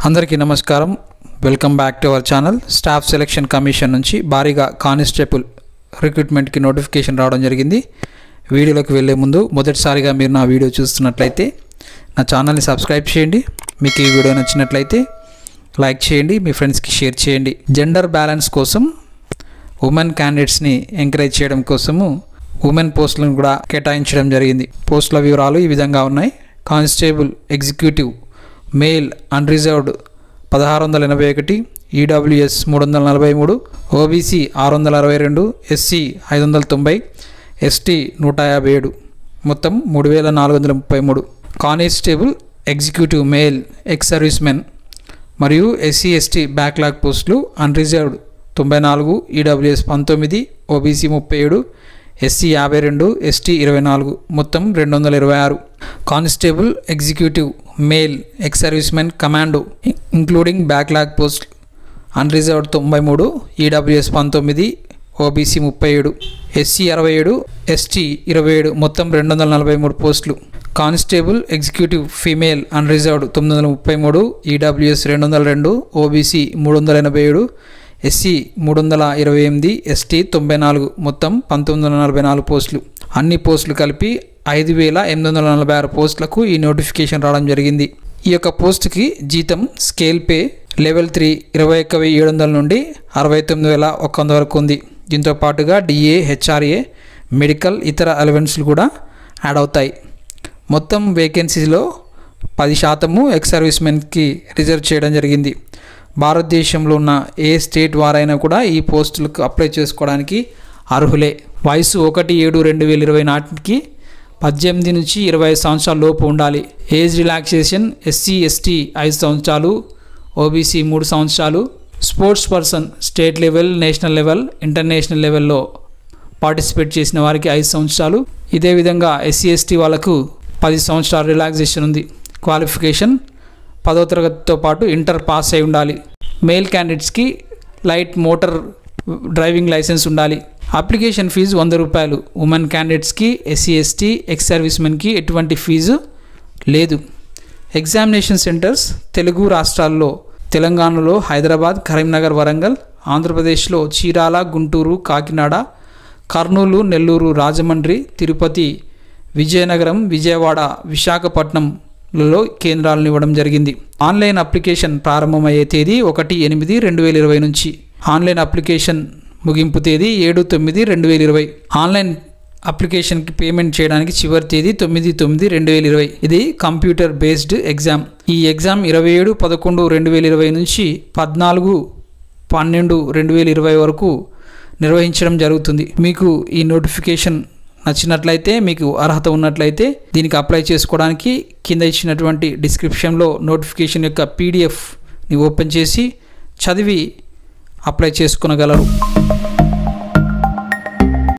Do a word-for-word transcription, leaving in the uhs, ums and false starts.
అందరికీ నమస్కారం. Welcome back to our channel. Staff selection commission నుంచి భారీగా కానిస్టేబుల్ రిక్రూట్మెంట్కి నోటిఫికేషన్ రావడం జరిగింది. వీడియోలోకి వెళ్ళే ముందు మొదటిసారిగా మీరు నా వీడియో చూస్తున్నట్లయితే నా ఛానల్ని సబ్స్క్రైబ్ చేయండి. మీకు ఈ వీడియో నచ్చినట్లయితే లైక్ చేయండి, మీ ఫ్రెండ్స్కి షేర్ చేయండి. జెండర్ బ్యాలెన్స్ కోసం ఉమెన్ క్యాండిడేట్స్ని ఎంకరేజ్ చేయడం కోసము ఉమెన్ పోస్టులను కూడా కేటాయించడం జరిగింది. పోస్టుల వివరాలు ఈ విధంగా ఉన్నాయి. కానిస్టేబుల్ ఎగ్జిక్యూటివ్ మేల్ అన్రిజర్వ్డ్ పదహారు వందల ఎనభై ఒకటి, ఈడబ్ల్యూఎస్ మూడు వందల నలభై మూడు, ఓబీసీ ఆరు వందల అరవై రెండు, ఎస్సీ ఐదు వందల తొంభై, ఎస్టీ నూట యాభై ఏడు, మొత్తం మూడు వేల నాలుగు వందల ముప్పై మూడు. Constable executive male ex service men మరియు ఎస్సీ ఎస్టీ బ్యాక్లాగ్ పోస్టులు అన్రిజర్వ్డ్ తొంభై నాలుగు, ఈడబ్ల్యూఎస్ పంతొమ్మిది, ఓబీసీ ముప్పై ఏడు, ఎస్సీ యాభై రెండు, ఎస్టీ ఇరవై నాలుగు, మొత్తం రెండు వందల ఇరవై ఆరు. Constable executive male ex service men commando including backlog post unreserved తొంభై మూడు, ఈడబ్ల్యూఎస్ పంతొమ్మిది, ఓబీసీ ముప్పై ఏడు, ఎస్సీ అరవై ఏడు, ఎస్టీ ఇరవై ఏడు, మొత్తం రెండు వందల నలభై మూడు పోస్టులు. కానిస్టేబుల్ ఎగ్జిక్యూటివ్ ఫీమేల్ అన్రిజర్వ్డ్ తొమ్మిది వందల ముప్పై మూడు, ఈడబ్ల్యూఎస్ రెండు వందల రెండు, ఓబీసీ మూడు వందల ఎనభై ఏడు, ఎస్సీ మూడు వందల ఇరవై ఎనిమిది, ఎస్టీ తొంభై నాలుగు, మొత్తం పంతొమ్మిది వందల నలభై నాలుగు పోస్టులు. అన్ని పోస్టులు కలిపి ఐదు వేల ఎనిమిది వందల నలభై ఆరు పోస్టులకు ఈ నోటిఫికేషన్ రావడం జరిగింది. ఈ యొక్క పోస్టుకి జీతం స్కేల్ పే లెవెల్ త్రీ ఇరవై ఒక్క వెయ్యి ఏడు వందల నుండి అరవై తొమ్మిది వేల ఒక్క వంద వరకు ఉంది. దీంతో పాటుగా డిఏ, హెచ్ఆర్ఏ, మెడికల్, ఇతర అలవెన్స్లు కూడా యాడ్ అవుతాయి. మొత్తం వేకెన్సీలో పది శాతము ఎక్స్ సర్వీస్ మెన్కి రిజర్వ్ చేయడం జరిగింది. భారతదేశంలో ఉన్న ఏ స్టేట్ వారైనా కూడా ఈ పోస్టులకు అప్లై చేసుకోవడానికి అర్హులే. వయసు ఒకటి ఏడు రెండు వేల ఇరవై నాటికి పద్దెనిమిది నుంచి ఇరవై ఐదు సంవత్సరాల లోపు ఉండాలి. ఏజ్ రిలాక్సేషన్ ఎస్సీ ఎస్టీ ఐదు సంవత్సరాలు, ఓబీసీ మూడు సంవత్సరాలు. Sports person state level, national level, international లెవెల్లో పార్టిసిపేట్ చేసిన వారికి ఐదు సంవత్సరాలు. ఇదే విధంగా ఎస్సీ ఎస్టీ వాళ్ళకు పది సంవత్సరాల రిలాక్సేషన్ ఉంది. క్వాలిఫికేషన్ పదో తరగతితో పాటు ఇంటర్ పాస్ అయి ఉండాలి. మేల్ క్యాండిడేట్స్కి లైట్ మోటార్ డ్రైవింగ్ లైసెన్స్ ఉండాలి. అప్లికేషన్ ఫీజు వంద రూపాయలు. ఉమెన్ క్యాండిడేట్స్కి, ఎస్సీ ఎస్టీ ఎక్స్ సర్వీస్ మెన్కి ఎటువంటి ఫీజు లేదు. ఎగ్జామినేషన్ సెంటర్స్ తెలుగు రాష్ట్రాల్లో తెలంగాణలో హైదరాబాద్, కరీంనగర్, వరంగల్, ఆంధ్రప్రదేశ్లో చీరాల, గుంటూరు, కాకినాడ, కర్నూలు, నెల్లూరు, రాజమండ్రి, తిరుపతి, విజయనగరం, విజయవాడ, విశాఖపట్నం లలో కేంద్రాలను ఇవ్వడం జరిగింది. ఆన్లైన్ అప్లికేషన్ ప్రారంభమయ్యే తేదీ ఒకటి ఎనిమిది రెండు వేల ఇరవై నుంచి. ఆన్లైన్ అప్లికేషన్ ముగింపు తేదీ ఏడు తొమ్మిది రెండు వేల ఇరవై. ఆన్లైన్ అప్లికేషన్కి పేమెంట్ చేయడానికి చివరి తేదీ తొమ్మిది తొమ్మిది రెండు వేల ఇరవై. ఇది కంప్యూటర్ బేస్డ్ ఎగ్జామ్. ఈ ఎగ్జామ్ ఇరవై ఏడు పదకొండు రెండు వేల ఇరవై నుంచి పద్నాలుగు పన్నెండు రెండు వేల ఇరవై వరకు నిర్వహించడం జరుగుతుంది. మీకు ఈ నోటిఫికేషన్ నచ్చినట్లయితే, మీకు అర్హత ఉన్నట్లయితే దీనికి అప్లై చేసుకోవడానికి కింద ఇచ్చినటువంటి డిస్క్రిప్షన్లో నోటిఫికేషన్ యొక్క పీడిఎఫ్ని ఓపెన్ చేసి చదివి అప్లై చేసుకొనగలరు.